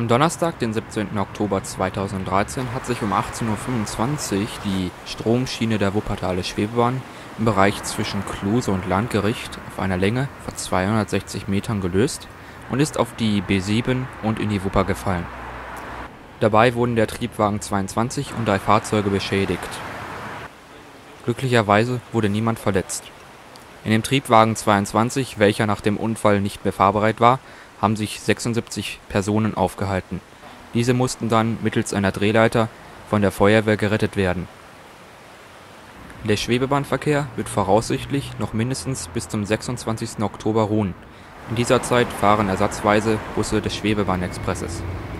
Am Donnerstag, den 17. Oktober 2013, hat sich um 18:25 Uhr die Stromschiene der Wuppertaler Schwebebahn im Bereich zwischen Klose und Landgericht auf einer Länge von 260 Metern gelöst und ist auf die B7 und in die Wupper gefallen. Dabei wurden der Triebwagen 22 und 3 Fahrzeuge beschädigt. Glücklicherweise wurde niemand verletzt. In dem Triebwagen 22, welcher nach dem Unfall nicht mehr fahrbereit war, haben sich 76 Personen aufgehalten. Diese mussten dann mittels einer Drehleiter von der Feuerwehr gerettet werden. Der Schwebebahnverkehr wird voraussichtlich noch mindestens bis zum 26. Oktober ruhen. In dieser Zeit fahren ersatzweise Busse des Schwebebahnexpresses